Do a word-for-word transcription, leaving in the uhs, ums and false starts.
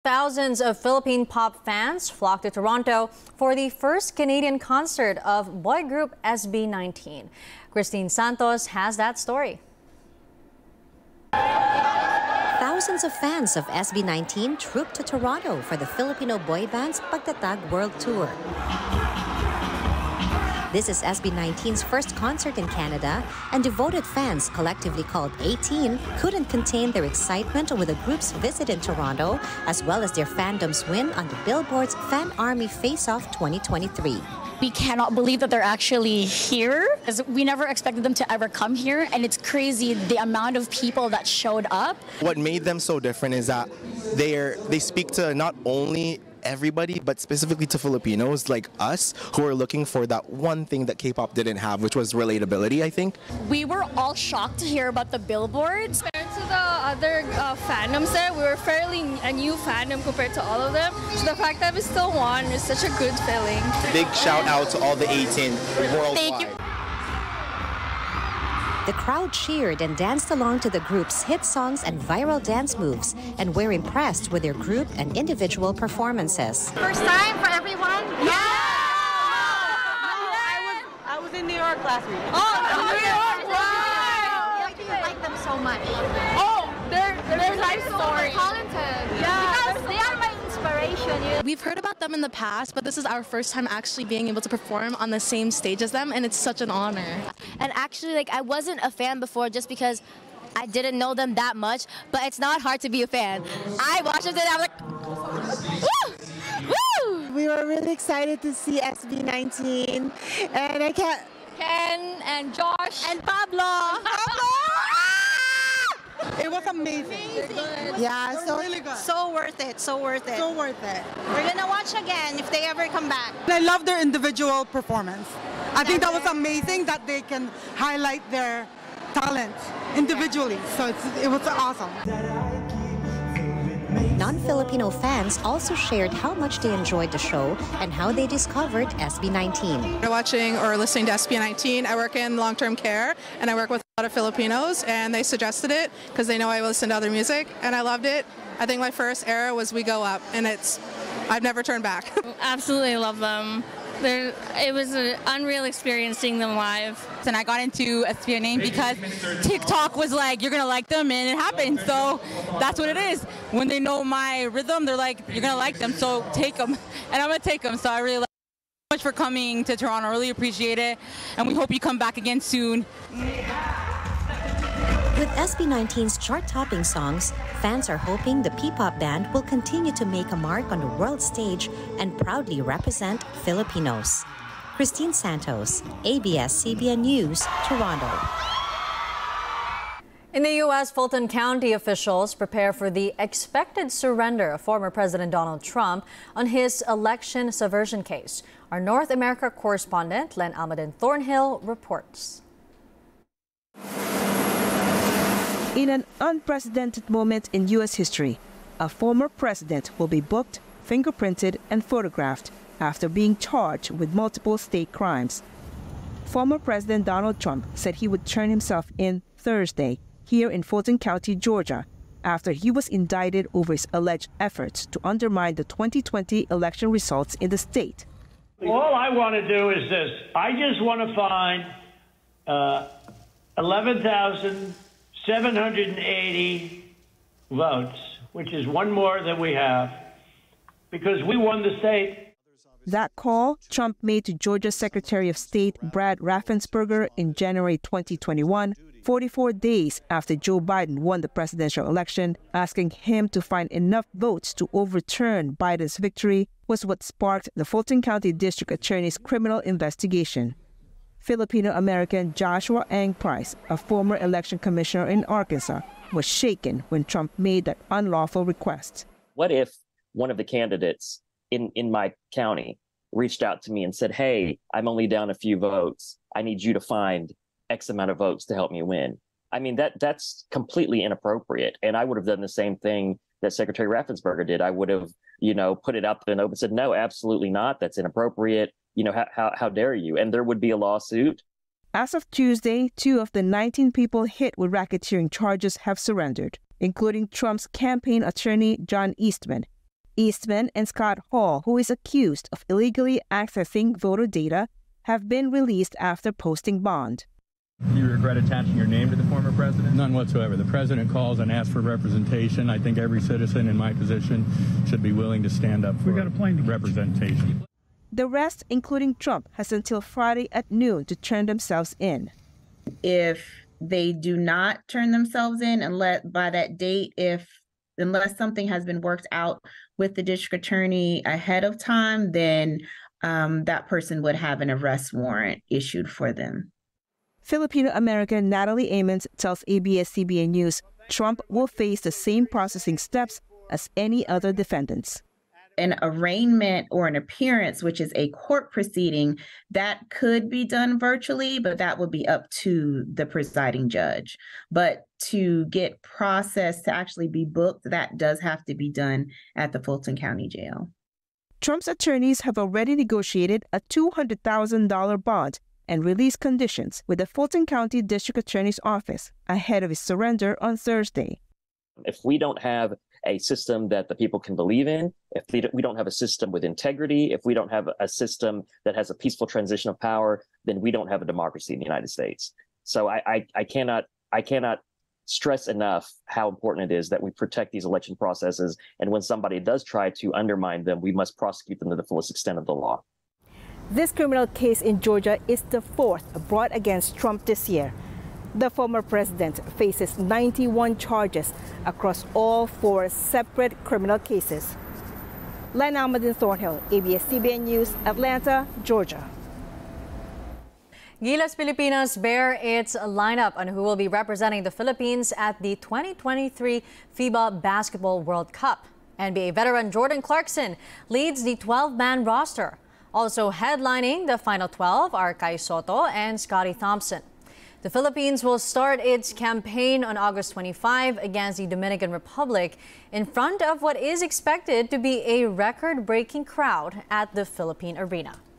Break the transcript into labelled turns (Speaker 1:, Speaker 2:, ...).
Speaker 1: Thousands of Philippine pop fans flocked to Toronto for the first Canadian concert of boy group S B nineteen. Christine Santos has that story.
Speaker 2: Thousands of fans of S B nineteen trooped to Toronto for the Filipino boy band's Pagtatag World Tour. This is S B nineteen's first concert in Canada, and devoted fans, collectively called eighteen, couldn't contain their excitement with the group's visit in Toronto, as well as their fandom's win on the Billboard's Fan Army Face-Off twenty twenty-three.
Speaker 3: We cannot believe that they're actually here, because we never expected them to ever come here, and it's crazy the amount of people that showed up.
Speaker 4: What made them so different is that they're they speak to not only everybody, but specifically to Filipinos like us who are looking for that one thing that K-pop didn't have, which was relatability, I think.
Speaker 3: We were all shocked to hear about the billboards.
Speaker 5: Compared to the other uh, fandoms there, we were fairly a new fandom compared to all of them. So the fact that we still won is such a good feeling.
Speaker 4: Big shout out to all the eighteen worldwide.
Speaker 3: Thank you.
Speaker 2: The crowd cheered and danced along to the group's hit songs and viral dance moves, and were impressed with their group and individual performances.
Speaker 6: First time for everyone?
Speaker 7: Yeah! I was, I was in New York last week.
Speaker 6: Oh, New York! Wow! Why do you like them so much?
Speaker 5: Oh, they're, they're life
Speaker 6: so
Speaker 5: story.
Speaker 6: talented. Yeah, because they are my inspiration. You know?
Speaker 8: We've heard about them in the past, but this is our first time actually being able to perform on the same stage as them, and it's such an honor.
Speaker 9: And actually, like, I wasn't a fan before just because I didn't know them that much, but it's not hard to be a fan. I watched them and I'm like, woo! Woo!
Speaker 10: We were really excited to see S B nineteen, and I can't...
Speaker 5: Ken and Josh
Speaker 9: And Pablo!
Speaker 10: Pablo! It was amazing.
Speaker 6: amazing.
Speaker 10: Yeah, so
Speaker 7: really good.
Speaker 6: So worth it, so worth it.
Speaker 10: so worth it.
Speaker 6: We're gonna watch again if they ever come back.
Speaker 7: I love their individual performance. I think that was amazing that they can highlight their talent individually. So it's, it was awesome.
Speaker 2: Non-Filipino fans also shared how much they enjoyed the show and how they discovered S B nineteen.
Speaker 11: Watching or listening to S B nineteen, I work in long-term care, and I work with a lot of Filipinos, and they suggested it because they know I listen to other music, and I loved it. I think my first era was We Go Up, and it's, I've never turned back.
Speaker 5: Absolutely love them. They're, it was an unreal experience seeing them live.
Speaker 12: And I got into S B nineteen because TikTok was like, you're going to like them, and it happened. So that's what it is. When they know my rhythm, they're like, you're going to like them, so take them. And I'm going to take them. So I really like you so much for coming to Toronto. I really appreciate it. And we hope you come back again soon.
Speaker 2: With S B nineteen's chart-topping songs, fans are hoping the P-pop band will continue to make a mark on the world stage and proudly represent Filipinos. Christine Santos, A B S C B N News, Toronto.
Speaker 1: In the U S, Fulton County officials prepare for the expected surrender of former President Donald Trump on his election subversion case. Our North America correspondent, Len Almaden Thornhill, reports.
Speaker 13: In an unprecedented moment in U S history, a former president will be booked, fingerprinted, and photographed after being charged with multiple state crimes. Former President Donald Trump said he would turn himself in Thursday here in Fulton County, Georgia, after he was indicted over his alleged efforts to undermine the twenty twenty election results in the state.
Speaker 14: All I want to do is this. I just want to find uh, eleven thousand seven hundred eighty votes, which is one more than we have, because we won the state.
Speaker 13: That call Trump made to Georgia Secretary of State Brad Raffensperger in January twenty twenty-one, forty-four days after Joe Biden won the presidential election, asking him to find enough votes to overturn Biden's victory, was what sparked the Fulton County District Attorney's criminal investigation. Filipino-American Joshua Ang Price, a former election commissioner in Arkansas, was shaken when Trump made that unlawful request.
Speaker 15: What if one of the candidates in, in my county reached out to me and said, hey, I'm only down a few votes. I need you to find X amount of votes to help me win. I mean, that that's completely inappropriate. And I would have done the same thing that Secretary Raffensperger did. I would have, you know, put it out there and open, said, no, absolutely not. That's inappropriate. You know, how, how, how dare you? And there would be a lawsuit.
Speaker 13: As of Tuesday, two of the nineteen people hit with racketeering charges have surrendered, including Trump's campaign attorney, John Eastman, Eastman and Scott Hall, who is accused of illegally accessing voter data, have been released after posting bond.
Speaker 16: Do you regret attaching your name to the former president? None whatsoever. The president calls and asks for representation. I think every citizen in my position should be willing to stand up for representation.
Speaker 13: The rest, including Trump, has until Friday at noon to turn themselves in.
Speaker 17: If they do not turn themselves in, and let by that date, if unless something has been worked out with the district attorney ahead of time, then um, that person would have an arrest warrant issued for them.
Speaker 13: Filipino-American Natalie Amons tells A B S C B N News Trump will face the same processing steps as any other defendants.
Speaker 17: An arraignment or an appearance, which is a court proceeding, that could be done virtually, but that would be up to the presiding judge. But to get processed, to actually be booked, that does have to be done at the Fulton County Jail.
Speaker 13: Trump's attorneys have already negotiated a two hundred thousand dollars bond and release conditions with the Fulton County District Attorney's Office ahead of his surrender on Thursday.
Speaker 15: If we don't have a system that the people can believe in, if we don't have a system with integrity, if we don't have a system that has a peaceful transition of power, then we don't have a democracy in the United States. So I, I, I cannot I cannot stress enough how important it is that we protect these election processes. And when somebody does try to undermine them, we must prosecute them to the fullest extent of the law.
Speaker 13: This criminal case in Georgia is the fourth brought against Trump this year. The former president faces ninety-one charges across all four separate criminal cases. Len Almaden Thornhill, A B S C B N News, Atlanta, Georgia.
Speaker 1: Gilas Pilipinas bare its lineup on who will be representing the Philippines at the twenty twenty-three FIBA Basketball World Cup. N B A veteran Jordan Clarkson leads the twelve-man roster. Also headlining the final twelve are Kai Soto and Scottie Thompson. The Philippines will start its campaign on August twenty-fifth against the Dominican Republic in front of what is expected to be a record-breaking crowd at the Philippine Arena.